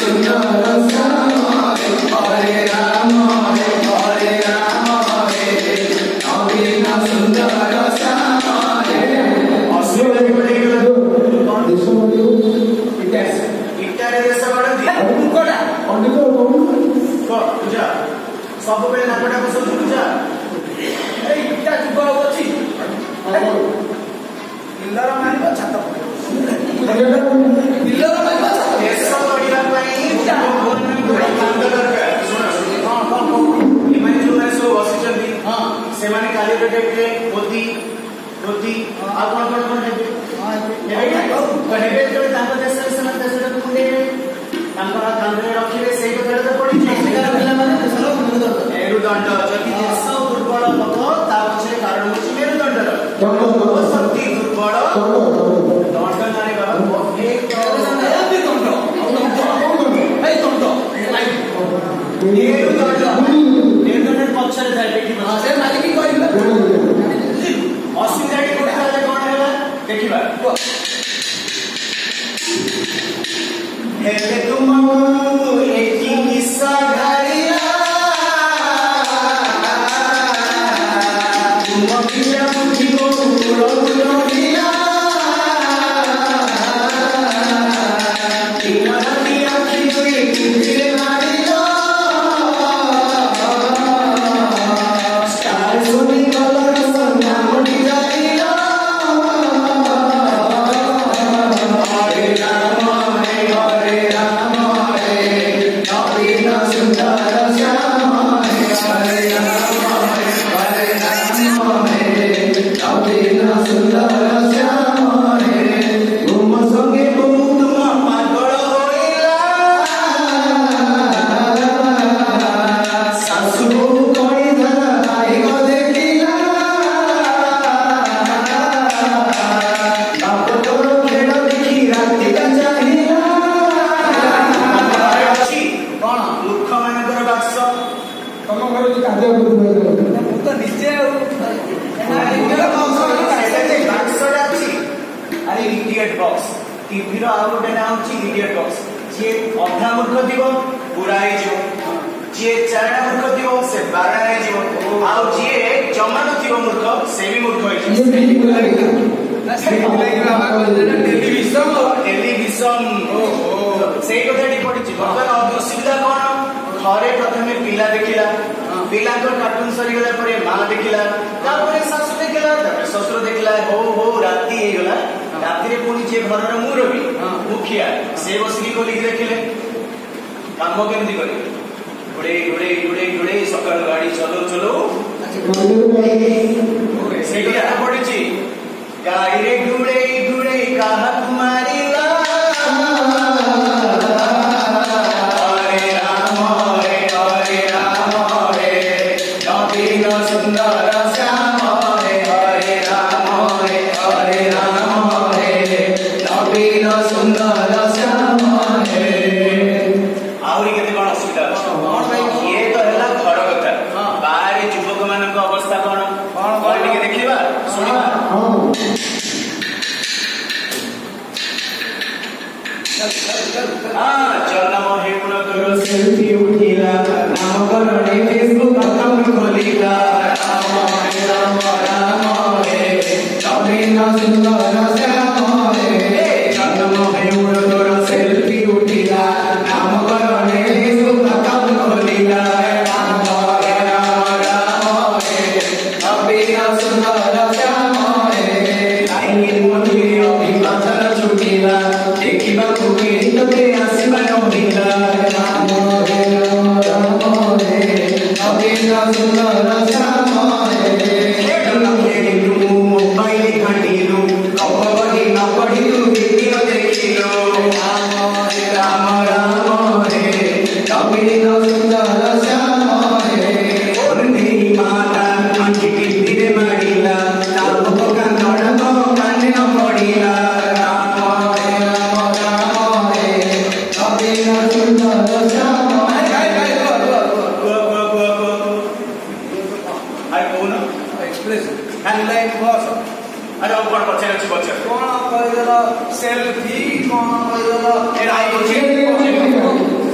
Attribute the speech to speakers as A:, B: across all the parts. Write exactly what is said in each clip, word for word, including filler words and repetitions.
A: selfie कौन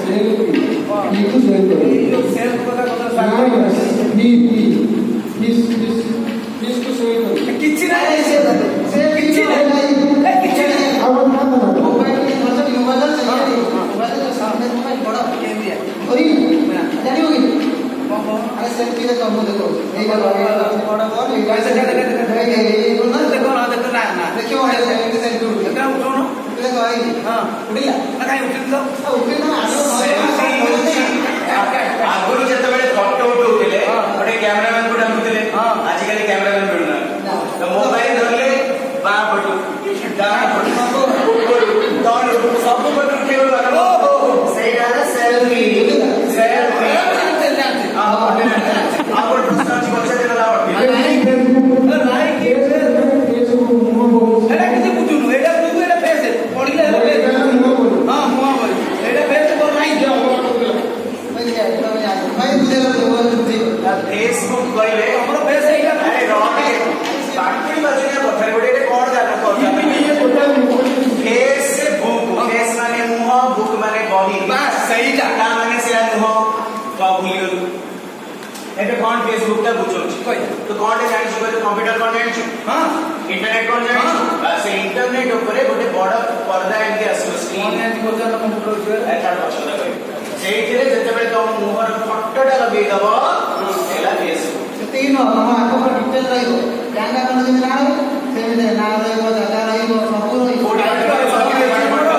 A: किंतु cell करो
B: ये सेल को का
A: ना पी पी please please please to sell करो
B: किछि नाही से से किछि नाही ए किछि नाही
A: आवाज ना ना
B: मोबाइल के मतलब मोबाइल से मोबाइल के सामने में बड़ा कैमरा
A: अरे जानी होगी
B: अरे सेल्फी का कम देखो ये बड़ा बड़ा ये कैसे क्या देखो ये बोल ना देखो ना देखो ना ना देखो है सेल्फी सेल्फी उठ क्या उठो ना देखो आई हां उठिला ना काई उठिल तो उठिल ना
C: आगुरु जते बेले फोटो उठौतिले गोटे कैमरामैन को डाकुतिले आज काली कैमरामैन मिलुना तो मोबाइल धरले बा फोटो डान फोटो डान सब फोटो उठेउ लागो सेटा सेल्फी सेल्फी आप सर्च करछे देला लावट
B: नाही के फेसबुक मुंह एटा किछि बुझुनु एटा बुझु एटा फेस पडिले हां मुंह बोल एटा फेस बोल नाही जो भाई बुझेला तो
C: फेसबुक कहले
B: हमरो फेस एटा
C: अरे रॉके बाकी बजने पथर गोटे कोन जाना कोन फेसबुक फेस माने मुंह बुक माने बॉडी
B: बस सही जा
C: का माने से मुंह का भूलियो एबे कोन फेसबुक ता बुझो तो कोन जानि छु कंप्यूटर कोन जानि छु
B: हां
C: इंटरनेट कोन जानि छु बस इंटरनेट ऊपर गोटे बड़ पर्दा एंती आसो स्क्रीन
B: एंती कोन कंप्यूटर ऊपर
C: एटा पछला कहि सेइथिरे जते बेले तो मुहर फोटोटा लगे दबो एला फेसबुक
B: सेति न हम आको पर डिटेल रहिबो ब्यांगा कोन जे ना हो सेमे ना रहिबो दादा रहिबो सब रहिबो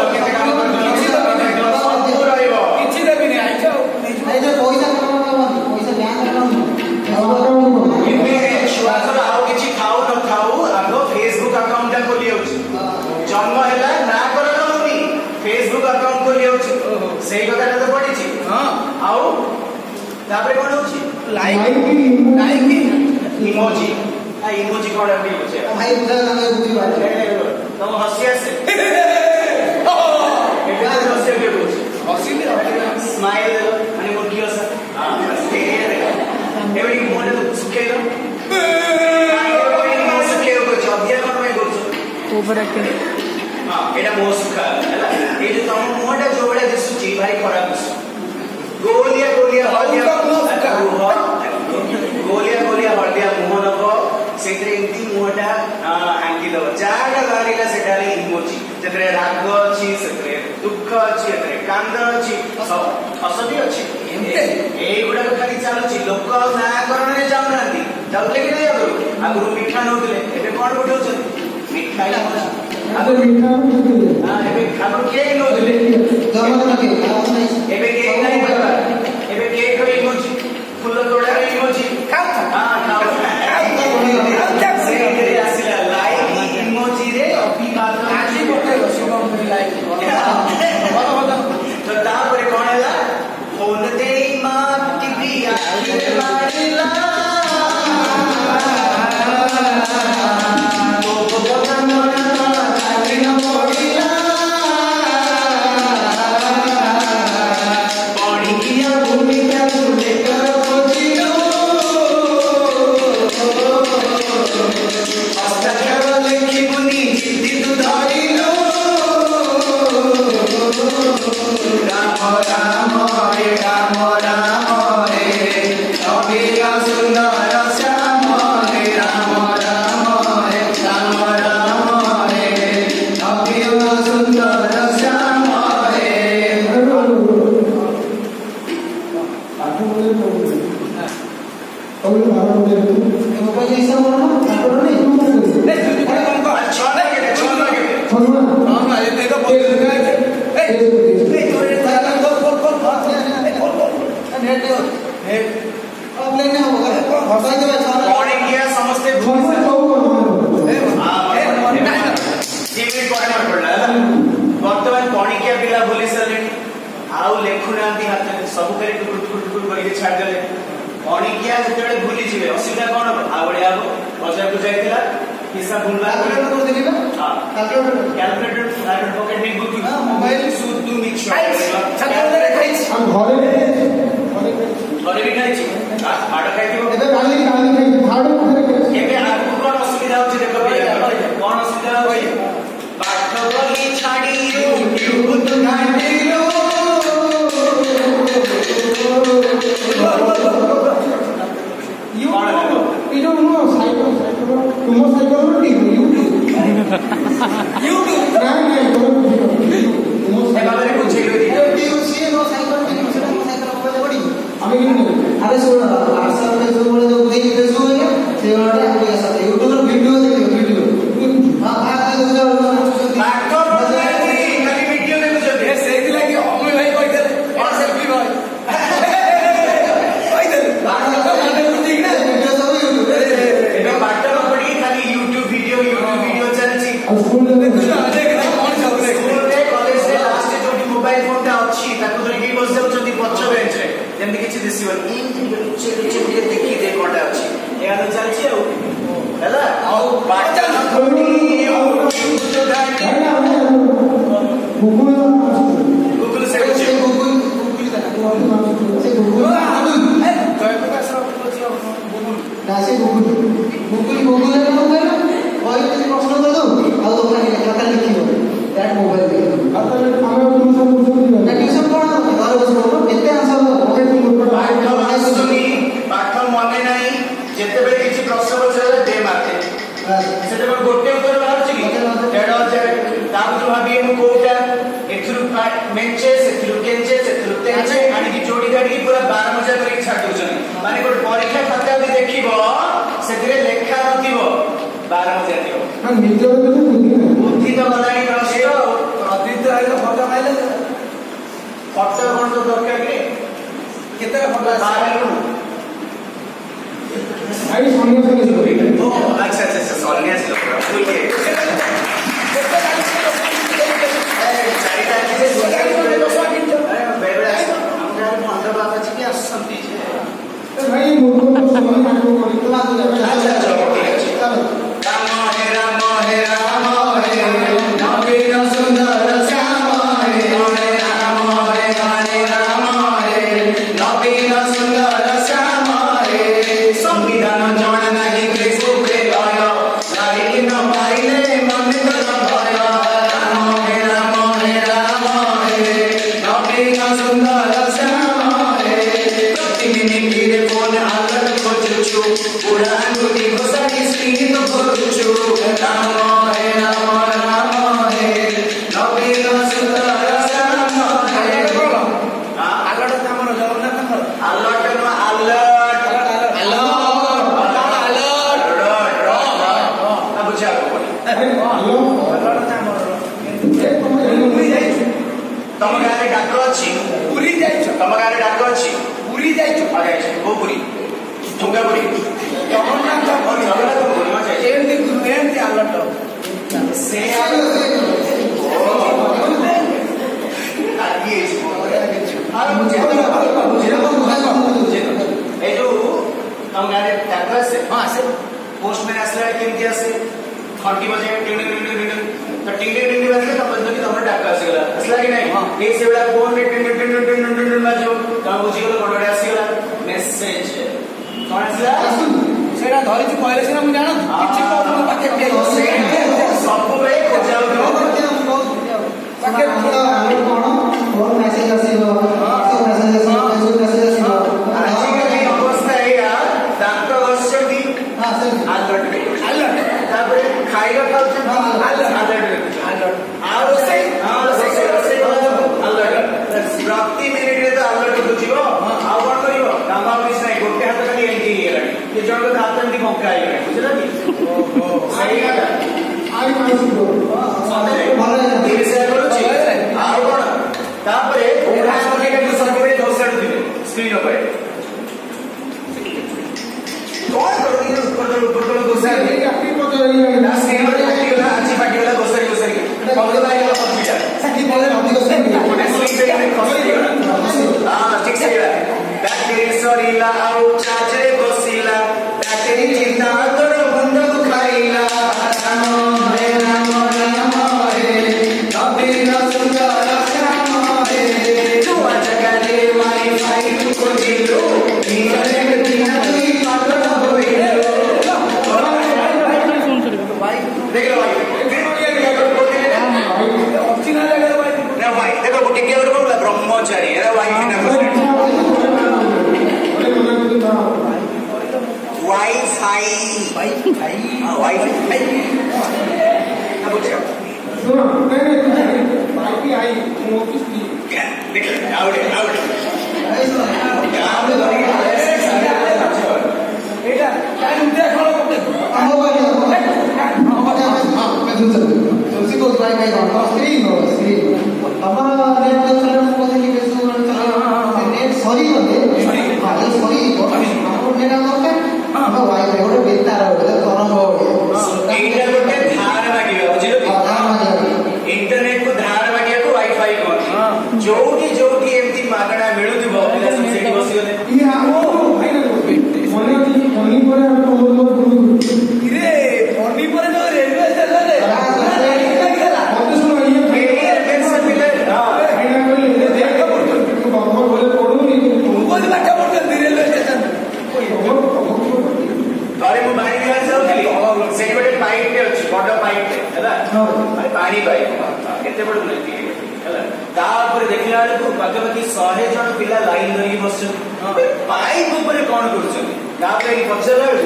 B: किछि देबी नै आइछो नै जे पैसा कमाबो पैसा ब्यांगा कमाबो
C: एबे शुआसर आउ किछि खाऊ न खाऊ आगो फेसबुक अकाउंट खोली होछि जन्म हैला ना करन होनी फेसबुक अकाउंट खोली होछि सेही कथा तो पड़ी छी हां आउ तापरे कोन होछि
B: लाइक लाइक
C: इमोजी आ इमोजी कोन अपनी होछि
B: भाई बुझा ना बुझी बात
C: तुम हंसी आसे एटा हंसी के होछि हंसी के स्माइल माने मुर्गी होसा हां हंसी एवडी मोने तो सुखे दो एवडी मो सुखे को जदिया कोन में गोछ
D: ऊपर के
C: हां एटा मो सुखा हैला ए जो तुम मोटा जोबडे दिसुची भाई खराब दिसु गोलिया गोलिया हळदिया गोलिया गोलिया हळदिया मुह नब सेतरे एंती मुहटा आंकी दो जाडा गारीला सेटाले इमोजी जेतरे राग अछि सेतरे दुख अछि सेतरे कांद अछि सब हसबी अछि ए गुडा खाली चालुची लोक ना करने जाउनांती जाउले कि नै आगु आगु मिठा नउतले एबे कोन उठौछ मिठाई
A: आगु मिठा नउतले
C: हां एबे आगु केक नउतले
B: जमा के
C: एबे केक नै बता एबे केक रो इमोजी फूल तोड़ा रो इमोजी खाऊ हां खाऊ से रे आसिला लाइक इमोजी रे अभी बात आजी बोटे शिवम रे लाइक बता बता तो तापरे कोन हैला फोन दे मां की प्रिया के मारिला तो बोला मोरा आली न पड़िला पानी किया भूमि क्या भूले कर खोजिलो अस्तर लिखी बुनी जिद्दी तू धारिलो राम राम हरे राम राम हरे अभिया सुंदर श्याम हरे राम राम हरे राम राम हरे अभिया सुंदर श्याम हरे
A: आगु बोले तो और बाबा बोले
B: मोबाइल ऐसा बोलना करो नहीं
C: अच्छा लगे अच्छा लगे
A: फोन
B: हां ये देखो बोल ए ए तोरे ताला खोल खोल खोल खोल खोल नेट दे नेट अब लेने होगा हटाई दे छाना
C: कौन किया समझते
A: फोन
C: भूल
A: को
C: ए हां जीवी कोन पड़ला वर्तमान कौन किया पिला भूली सरले आउ लेखुनांती हाथ सब करे टुकुर टुकुर टुकुर करके छाड़ देले कौन किया जतबे भूली जिवे असुविधा कोन आ बड़े आबो बाजार को जाइतिला हिसाब भूलला
B: कैलकुलेटर कर देबी ना
C: हां
B: कैलकुलेटर
C: कैलकुलेटर साइड पॉकेट में बुक
B: हां मोबाइल
C: सुद तू मिक्स
B: छात्र रे खाइछ
A: हम घरे घरे
C: घरे भी खाइछि आड़ खाइ दिबो
A: एबे काली काली खाई भाडो करे
C: एबे आगु कोन असुविधा होछि देखो कोन असुविधा होई पाठ बही छाडी यूट्यूब तू घाटिलो दिसिबन इन लुचे लुचे के देखि दे कोटा अछि एया तो चलछि आउ हैला आउ बाटा थोड़ी तो गाड़ी
A: गूगल
C: गूगल से गूगल गूगल
B: से गूगल
C: ए तो एक पास गूगल
B: ना से गूगल गूगल गूगल रे मोबाइल ओइ ते प्रश्न कर दो आ तो खाली खाता लिखियो दैट मोबाइल दे
A: आता है हमें ट्यूशन ट्यूशन दिया
B: ना ट्यूशन पढ़ो घर बस पढ़ो केते आंसर ओके तुम
C: पाठ आसुनी पाठ मने नाही जेते बेले किछि प्रश्न पछले दे मारते सेते पर गोटे उत्तर बाहर छि कि डेढ़ हजार ताप जो भाबी मु कोटा एथुरु मेंचे सेथुरु केंचे सेथुरु तेंचे आनी की जोडी गाडी पूरा बारह हजार करे छाडु छन माने कोट परीक्षा खाता भी देखिबो सेतिरे लेखा नथिबो बारह हजार दियो
A: हां निजर तो बुद्धि नहीं
C: बुद्धि तो गलानी प्रश्न अदित आइलो फोटो खाइले फोटो कोन तो दरकार के केते फोटो बारह
A: आई सोनिया से
C: ओ अच्छा अच्छा अच्छा सोनिया से फुल के चारिटा चीज सोनिया से दसवा दिन अरे बेबे हम जारे मंद बाबा जी के असंती छे
A: भाई मुझको तो समझ में को करी तो बात
C: अच्छा चलो ठीक है चलो राम हे राम हे राम हे नवीन सुंदर श्याम हे राम हे हरे राम हे नवीन सुंदर श्याम हे संविधान जण नाही कृष्ण प्रेय नारी न पाइले मन कर भय राम हे राम हे राम हे नवीन सुंदर श्याम हे प्रतिमिनिट रे फोन आलत खोजुछु उड़ान गुटी घोसाई स्क्रीन तो खोजुछु राम हे राम राम हे नवीन सुंदर श्याम हे आलट हमर जगन्नाथ आलट न आलट तम गारे डाक्टर अछि पुरी जाइछ तम गारे डाक्टर अछि पुरी जाइछ आ जाइछ ओ पुरी ठुंगा पुरी जगन्नाथ और जगन्नाथ पुरी मा जाइछ एंती एंती आलट से आगे इसको आ मुझे मुझे ए जो तम गारे डाक्टर से हां से पोस्टमैन असला केमती आसे घंटी बजे टिंग टिंग टिंग टिंग तो टिंग टिंग टिंग बजे तो बंद की तमर डाका आसीगला असला कि नहीं ए से बड़ा फोन में टिंग टिंग टिंग टिंग टिंग बाजो तो बुझी गलो कोडे आसीगला मेसेज कोन आसीला सेडा धरि छु कहले से हम जानो किछि को पाके पे सब बे खोजाउ तो पाके
B: कोन कोन मैसेज आसीबो सब मैसेज आसीबो मैसेज आसीबो
C: आज के अवस्था एया दांत घसछती हां सर आलट आलट तापरे खाइगा खाउछ आलट आलट आलट आरो से हां से से आलट प्रति मिनिट रे तो आलट बुझिबो आ कोन करिवो कामा मिस नाही गोटे हाथ खाली एंटी हेला ये जण को हाथ एंटी मौका आइला बुझला कि ओहो सही गाता
A: आई मासिबो
C: सादे धीरे से करूची आ कोन तापरे ओरा सोने के सबरे दोसर दिले स्क्रीन पर कौन करो ये ऊपर तो ऊपर तो दोसर
A: ये अपनी को तो ये
C: ना स्क्रीन पर देखी वाला अच्छी पार्टी वाला दोसर दोसर कमरे भाई वाला कंप्यूटर
B: सखी बोले अधिक से
C: कोने स्क्रीन पे खसि हां ठीक से बैटरी सरीला आउ चाचे बसिला बैटरी चिंता तोर बंद दुखाइला राम हे राम राम हे नवीन सुंदर श्याम हे तू जगले वाईफाई को दिलो निकले बिना तू पागल होइलो देख लो भाई ऑप्शनल है भाई ना भाई देखो वो टिके और बोला ब्रह्मचारी है भाई ना वाईफाई वाईफाई हां वाईफाई ना पूछो
A: सुनो नहीं नहीं बाकी आई ऑफिस की
C: क्या देख आवड़े आवड़े
B: ऐसा
C: आवड़े
B: एटा काय उद्या खळो करते आहो बाई हां हां मैं सुन सकते तुलसी को ट्राई नहीं करना स्क्रीन हो स्क्रीन हमारा नेट तो चले को देखि बेसु नेट सॉरी होते हां ये सॉरी को हमर नेट करते हां वाईफाई ओरे बेतार हो तरंग हो
C: एटा गोटे धार मागियो बुझिलो कि इंटरनेट को धार मागियो को वाईफाई को जोटी जोटी एमती मागणा मिलुथिबो पिला सब सेठी बसी गले
A: ये
C: देखला बेलू पाखापाखि शहे जन पिला लाइन धरिकी बस पाइप उपर कौन कर पचारा बेलू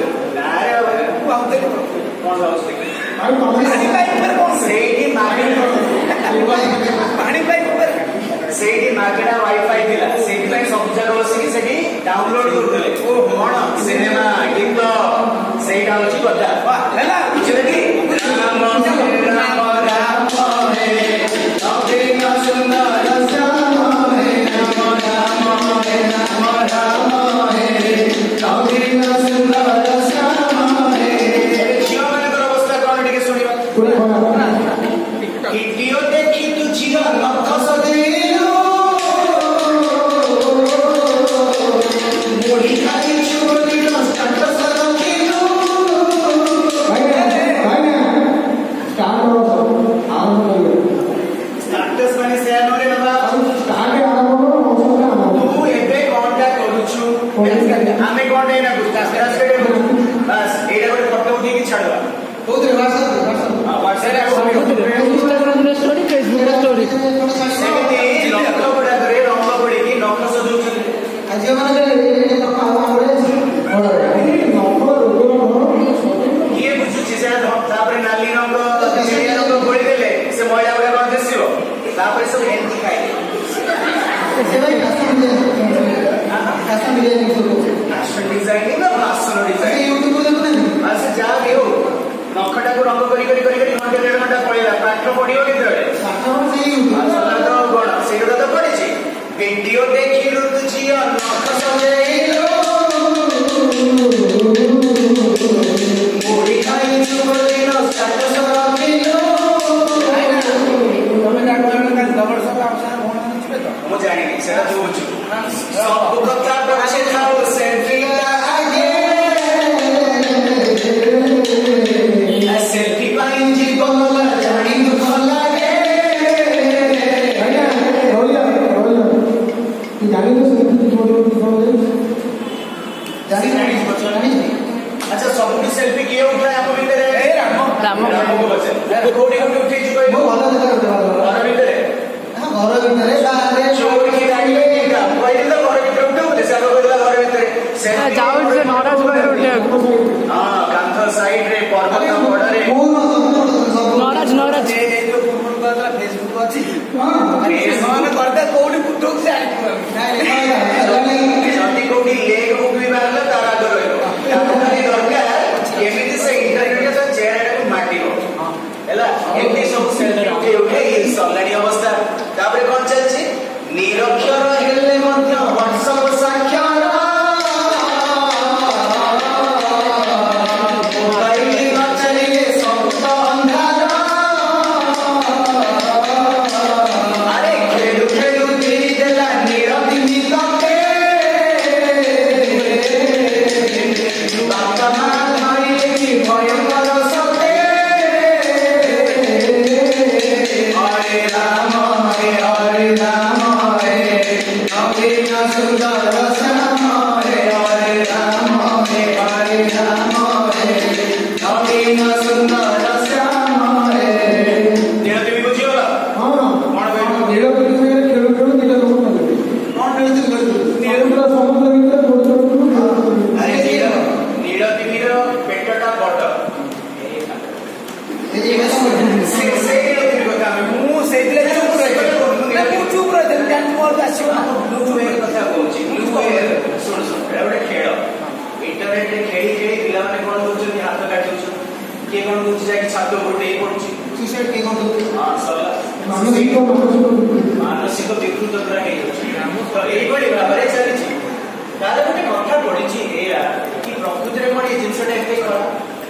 C: मागेड़ा वाईफाई थिला सेठी सब जगह बसिकी सेठी डाउनलोड करथले ओ कोन सिनेमा गीत सेटा होची कथा वाह हैला बुझिले कि राम राम राम हे अभिन सुंदर श्याम हे राम राम हे राम राम हे अभिन सुंदर श्याम हे झियो मानकर अवस्था कोन टिके सुनिबा वीडियो देखि तू झियो नख सदेलो मोड़ी खाई चुरी न स्टार्ट सरो किलो भाई भाई स्टार्ट करो आरंभ करो स्टार्टस माने से आनो रे बाबा स्टार्ट आरंभ करो मौसम आरंभ तू एबे कांटेक्ट करूछु हमें कोन ना गुस्ता सेरा सेडे बस एडा गोटे फोटो उठी की छाड़वा बहुत रे व्हाट्सएप हां व्हाट्सएप इंस्टाग्राम रे स्टोरी फेसबुक रे स्टोरी सेते लक्ष बडा करे रंग बडी की नख सजौछ आज माने ये तो पावा बडे बडा ये बुझु छी से तापरे नाली रंग चिड़िया रंग बोली देले से महिला बडा कोन दिसियो तापरे सब एंटी खाइ से भाई कस्टम कस्टम डिजाइन करो कस्टम डिजाइन ना फासन डिजाइन यूट्यूब को देखो ना बस जा लियो नखटा को रंग करी करी करी घंटे डेढ़ घंटा पळेला पाठ पढियो केतरे पाठ से यूट्यूब तो कोन सेटा तो पढिछि वीडियो देखिलु तुझी नख सजेलो मोड़ी खाई चुरी न स्टार्ट सरो किलो तमे का कहन का डबल सब आपसा मोन छिबे तो मु जानि सेटा तू बुझु सब कथा बचे खाओ सेल्फी आगे सेल्फी पाइन जीवन जानी दुख लागे हैना रोलिया रोलिया तू जानी तो सेल्फी छोड़ दो जानी जानी बच्चा नहीं अच्छा सबकी सेल्फी किए उठाए आप भीतर ए राम राम राम को बचे कोडी कोडी उठे छी कोई बहुत भलो जगह घर भीतर हां घर भीतर बाहर चोर की गाड़ी में का कोई तो घर भीतर उठे बोले से आगे बोला घर भीतर सेल्फी जाओ से नौराज भाई उठे हां कांथ साइड रे पर्वत बॉर्डर रे नौराज नौराज ए जो फोन करला फेसबुक अछि हां मान करते कोडी फुटो से आई जल्दी कोडी लेग मुगली मारला तारा करो तारी दरकार एमिति से इंटरनेट के चेहरा को माटिबो हैला एमिति सब सेल्फी उठे उठे ये सलाडी अवस्था तापरे कोन चलछि निरक्षर हेले मध्य WhatsApp साक्षर मोबाइल न चलिए सब तो अंधार अरे खेलु खेलु तेरी देला निरति निकटे बाबा मान मारिले की भयंकर सते हरे राम हरे हरे राम हरे अभिन सुंदर श्याम हरे हरे राम हरे हरे राम हरे अभिन सुंदर श्याम हरे तेरा देवी बुझियो हां कोन भाई नीलो को खेलु खेलु निटा लोग कोन खेलु नीलो समुद्र भीतर छोड़ छोड़ अरे नीलो नीलो देवीर पेटटा बड ए जे से से नीलो कथा मु सेदिले चुप रहे मु चुप रहे जान मोर आसीबो मु तू एक कथा कहूची मु सुन सुन एबडे खेल इंटरनेट रे खेली खेली पिला माने कोन होचो हाथ काटि होचो के कोन होचो जाई छातो बोटे पडुची सुसाइड के कोन हां सला मानसिक मानसिक विकृत करा हे तो एई बडी भाबरे चलीची तारे गोटे कथा पडिची एरा कि प्रकृति रे कोन ए जिंसटा एते करा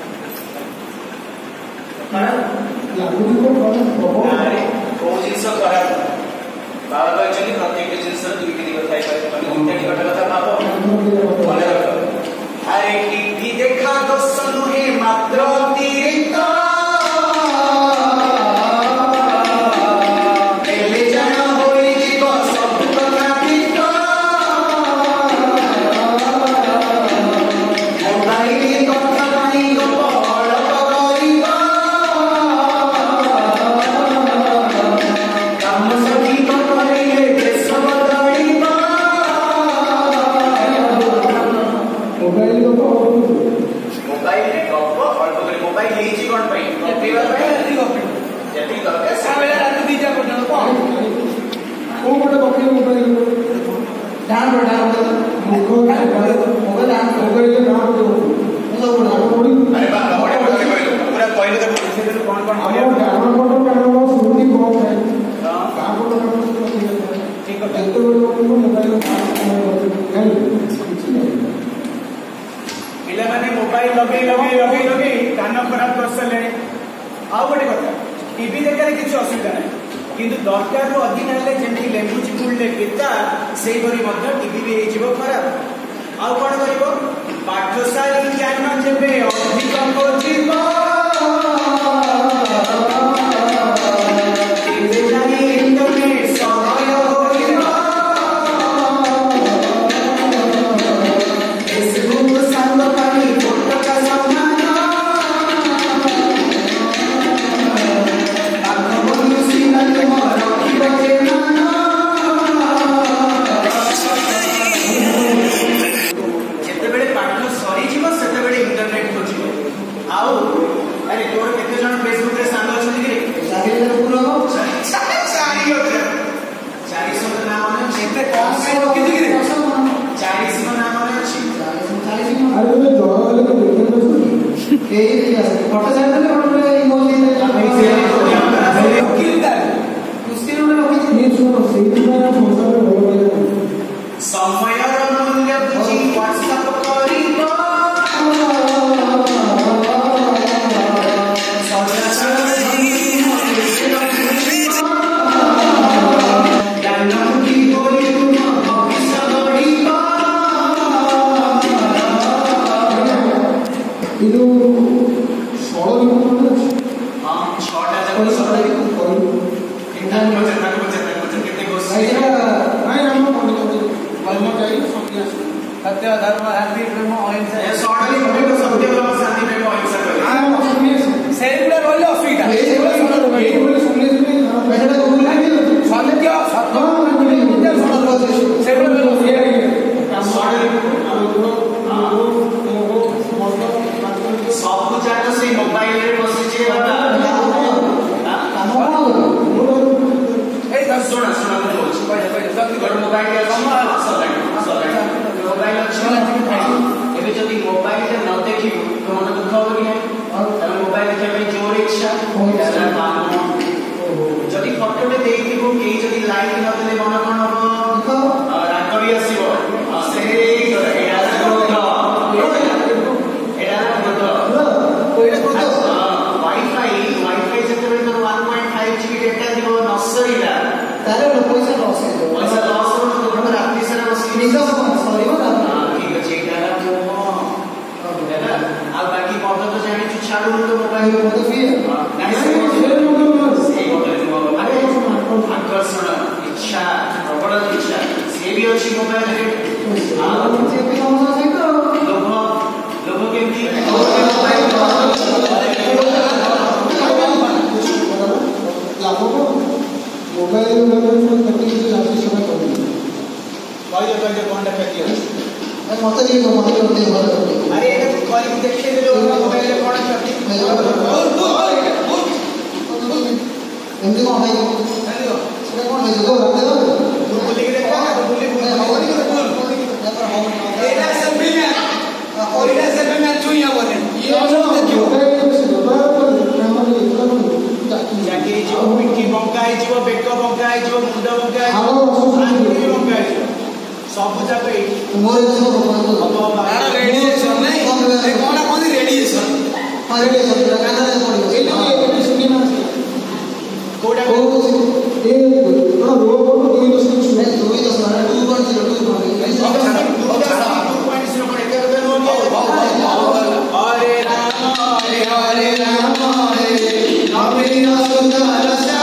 C: कारण लागु को कोन प्रभाव अरे को जिंस करा बाबा कहछनी प्रत्येक जिंस दुई की कथा है माने उन्हें कथा भाबो मने रखो अरे की देखा दोष नुहे मात्र अतिरिक्त एले जन होई जीव सब कथा ठीक मोबाइल कथा पाई गप अड़प करिबा काम सखी को करिले
B: डाउन करो डाउन करो मोबाइल डाउन
A: मोबाइल डाउन करो
B: सब डाउन करो
C: अरे बा बड़े बड़े कहलो पूरा कहलो तो से कौन कौन
A: हम डाउन करो डाउन स्मृति बहुत है काम को ठीक है तो मोबाइल
C: पिला माने मोबाइल लगे लगे लगे लगे कान खराब कर सले आ गोटे कथा टीवी देखले किछ असुविधा नहीं किंतु दरकार रो अधिक हेले जेंति लेंबू चिपुडले केता सेही करी मध्य टीवी भी हेजिबो खराब आ कोन करिवो पाठशाली ज्ञान जेबे अधिक कोचिबो केते जानी इंटरनेट सहाय होइबो फेसबुक संग पानी फोटो का समान
B: फोटो सेंड करके फोटो इमोजी
C: समय मूल्य बुझी व्हाट्सएप करिबो
A: ಇದು ಸೋಳು
C: हां छोटा जब छोटा कितना बचत ना बचत ना बचत कितने गोस
A: नहीं हम बोल रहे वर्म चाहिए सत्य
B: सत्य धर्म शांति प्रेम अहिंसा
C: ये सॉर्टली मोटे को सत्य धर्म शांति प्रेम अहिंसा करे
A: हां सुनिए
B: सेलुलर बोल असुविधा
A: ये बोले ये बोले सुनिए सुनिए बेटा को बोलना है
B: सत्य सत्य
A: सेलुलर बोल ये
C: सॉर्टली सब जाक से मोबाइल रे बसी जे बाबा ए दस सुना सुना बोल पहले पहले सब कर मोबाइल के हम सब मोबाइल अछि एबे जदी मोबाइल के न देखि तो मन दुख होबी नहीं तब मोबाइल के पे जोर इच्छा होइला काम जदी फोटो में देखिबो के जदी लाइक न देले मन कोन हो रागड़ी आसीबो से एरा वाईफाई वाईफाई जब तो one point five GB data दिबो नसरिला
B: तारे पैसा लॉस है
C: पैसा लॉस हो तो तो रात्रि सारा बसी
B: निजा सॉरी हो ना
C: ठीक है ठीक है ना आ बाकी पढ़ो तो जाने छु छाड़ू तो मोबाइल
B: वो तो फिर
C: नहीं से से मोबाइल अरे आकर्षण इच्छा प्रबल इच्छा से भी अछि मोबाइल रे हां
B: से भी समझ है तो
C: लोग लोग केमती
A: मोबाइल में तकलीफ लाठी समय कम
C: कहले कहले कोनटा फेकियो
B: मत ये को मत करते घर
C: अरे ये तो कॉलिंग देखते दे लोग मोबाइल में कोन फेकी
B: एमडी को भाई सेटा कोन है जो रख दे दो
C: बोली के देखा तो बोली बोली एला सब भी में और एला सब में चुइया बोले ये जो देखियो जाके जो पिटकी बंकाई जो बेक बंकाई जो मुंड बंकाई आंगुली बंकाई सब जाके
B: मोर जो
C: यार
B: रेडिएशन नहीं ए कोना कोन रेडिएशन हां रेडिएशन काना रे पड़ियो ए ये सुनी ना
C: कोडा
A: ए ना रो बोलो दो दस
B: ए दो दस मारा two point zero two point zero
C: पर एक कर हो गया हरे राम हरे हरे राम हरे राम हरे राम